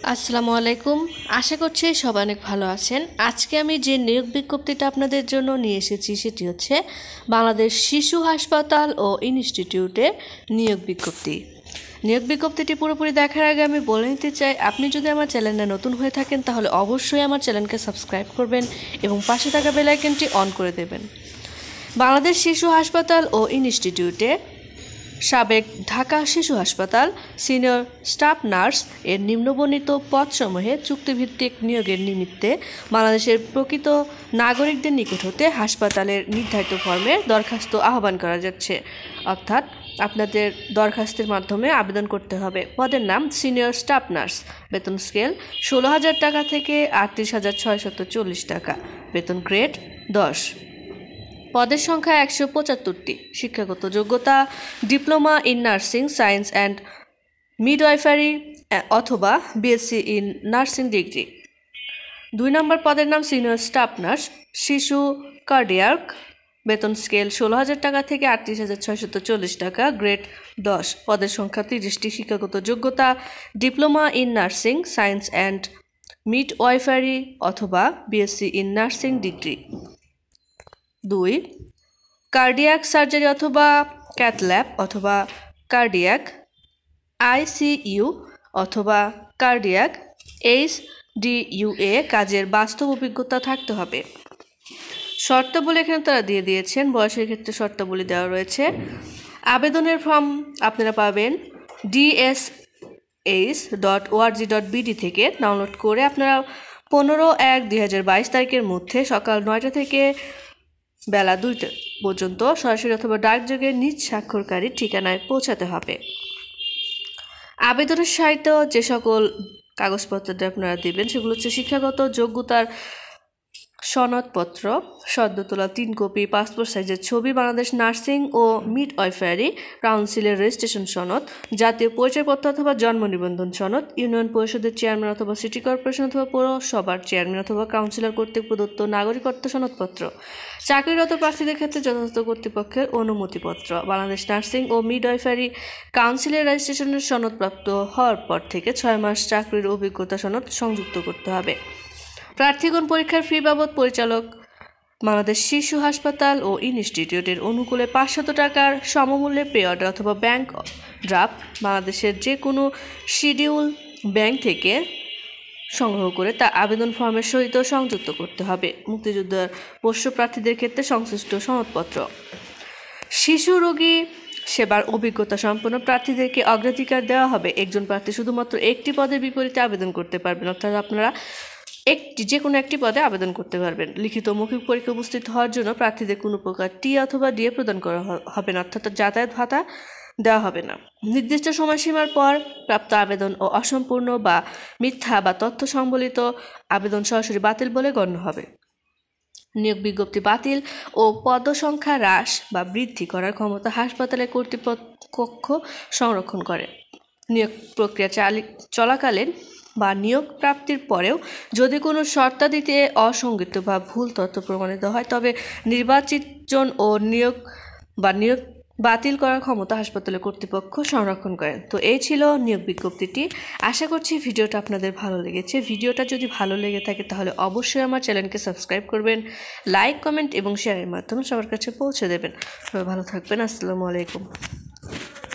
আসসালামু আলাইকুম। আশা করছি সবাই অনেক ভালো আছেন। আজকে আমি যে নিয়োগ বিজ্ঞপ্তিটা আপনাদের জন্য নিয়ে এসেছি সেটি হচ্ছে বাংলাদেশ শিশু হাসপাতাল ও ইনস্টিটিউটে নিয়োগ বিজ্ঞপ্তি। নিয়োগ বিজ্ঞপ্তিটি পুরোপুরি দেখার আগে আমি বলে নিতে চাই, আপনি যদি আমার চ্যানেলে নতুন হয়ে থাকেন তাহলে অবশ্যই আমার চ্যানেলকে সাবস্ক্রাইব করবেন এবং পাশে থাকা বেল আইকনটি অন করে দেবেন। বাংলাদেশ শিশু হাসপাতাল ও ইনস্টিটিউটে সাবেক ঢাকা শিশু হাসপাতাল সিনিয়র স্টাফ নার্স এর নিম্নবর্ণিত পদসমূহে চুক্তিভিত্তিক নিয়োগের নিমিত্তে বাংলাদেশের প্রকৃত নাগরিকদের নিকট হতে হাসপাতালের নির্ধারিত ফর্মে দরখাস্ত আহ্বান করা যাচ্ছে। অর্থাৎ আপনাদের দরখাস্তের মাধ্যমে আবেদন করতে হবে। পদের নাম সিনিয়র স্টাফ নার্স, বেতন স্কেল 16,000 টাকা থেকে 38,640 টাকা, বেতন গ্রেড 10। পদের সংখ্যা 175টি। শিক্ষাগত যোগ্যতা diploma in nursing science and midwifery অথবা BSc in nursing degree. 2 number পদের নাম সিনিয়র স্টাফ নার্স, শিশু কার্ডিয়াক, বেতন স্কেল 16,000 টাকা থেকে 38,640 টাকা, গ্রেড 10। পদের সংখ্যা 30টি। শিক্ষাগত যোগ্যতা diploma in nursing science and midwifery অথবা BSc in nursing degree. 2 cardiac surgery অথবা ক্যাথল্যাব অথবা কার্ডিয়াক আইসিইউ অথবা কার্ডিয়াক HDUA কাজের বাস্তব অভিজ্ঞতা থাকতে হবে। শর্তাবলী এখানে তারা দিয়ে দিয়েছেন। বয়সের ক্ষেত্রে শর্তাবলী দেওয়া রয়েছে। আবেদনের ফর্ম আপনারা পাবেন dsh.org.bd থেকে ডাউনলোড করে আপনারা 15/1/2022 তারিখের মধ্যে সকাল 9টা থেকে বেলা 2টা পর্যন্ত সরাসরি অথবা ডাকযোগে নিজ স্বাক্ষরকারী ঠিকানায় পৌঁছাতে হবে। আবেদনের সাহিত্য যে সকল কাগজপত্র আপনারা দেবেন সেগুলো হচ্ছে শিক্ষাগত যোগ্যতার সনদপত্র, সদ্য তোলা 3 কপি পাসপোর্ট সাইজের ছবি, বাংলাদেশ নার্সিং ও মিডওয়াইফারি কাউন্সিলের রেজিস্ট্রেশন সনদ, জাতীয় পরিচয়পত্র অথবা জন্ম নিবন্ধন সনদ, ইউনিয়ন পরিষদের চেয়ারম্যান অথবা সিটি কর্পোরেশন অথবা পৌরসভার চেয়ারম্যান অথবা কাউন্সিলর কর্তৃক প্রদত্ত নাগরিকত্ব সনদপত্র, চাকরিরত প্রার্থীদের ক্ষেত্রে যথাযথ কর্তৃপক্ষের অনুমতিপত্র, বাংলাদেশ নার্সিং ও মিডওয়াইফারি কাউন্সিলের রেজিস্ট্রেশনের সনদ প্রাপ্ত হওয়ার পর থেকে 6 মাস চাকরির অভিজ্ঞতা সনদ সংযুক্ত করতে হবে। প্রার্থীগণ পরীক্ষার ফি বাবদ পরিচালক বাংলাদেশ শিশু হাসপাতাল ও ইনস্টিটিউটের অনুকূলে 500 টাকার সমমূল্যে পে অর্ডার অথবা ব্যাংক ড্রাফট বাংলাদেশের যে কোনো শিডিউল ব্যাংক থেকে সংগ্রহ করে তা আবেদন ফর্মের সহিত সংযুক্ত করতে হবে। মুক্তিযোদ্ধার পোষ্য প্রার্থীদের ক্ষেত্রে সংশ্লিষ্ট সনদপত্র। শিশু রোগী সেবার অভিজ্ঞতা সম্পন্ন প্রার্থীদেরকে অগ্রাধিকার দেওয়া হবে। একজন প্রার্থী শুধুমাত্র একটি পদের বিপরীতে আবেদন করতে পারবেন, অর্থাৎ আপনারা যে কোনো একটি পদে আবেদন করতে পারবেন। লিখিত মৌখিক পরীক্ষা উপস্থিত হওয়ার জন্য প্রার্থীদের কোনো প্রকার টি অথবা ডিএ প্রদান করা হবে না, অর্থাৎ যাতায়াত ভাতা দেওয়া হবে না। নির্দিষ্ট সময়সীমার পর প্রাপ্ত আবেদন ও অসম্পূর্ণ বা মিথ্যা বা তথ্য সংবলিত আবেদন সরাসরি বাতিল বলে গণ্য হবে। নিয়োগ বিজ্ঞপ্তি বাতিল ও পদসংখ্যা হ্রাস বা বৃদ্ধি করার ক্ষমতা হাসপাতালের কর্তৃপক্ষ সংরক্ষণ করে। নিয়োগ প্রক্রিয়া চলাকালীন বা নিয়োগ প্রাপ্তির পরেও যদি কোনো শর্তাদিতে অসঙ্গত বা ভুল তথ্য প্রমাণিত হয় তবে নির্বাচিতজন ও নিয়োগ বাতিল করার ক্ষমতা হাসপাতালের কর্তৃপক্ষ সংরক্ষণ করেন। তো এই ছিল নিয়োগ বিজ্ঞপ্তিটি। আশা করছি ভিডিওটা আপনাদের ভালো লেগেছে। ভিডিওটা যদি ভালো লেগে থাকে তাহলে অবশ্যই আমার চ্যানেলকে সাবস্ক্রাইব করবেন, লাইক, কমেন্ট এবং শেয়ারের মাধ্যমে সবার কাছে পৌঁছে দেবেন। সবাই ভালো থাকবেন। আসসালামু আলাইকুম।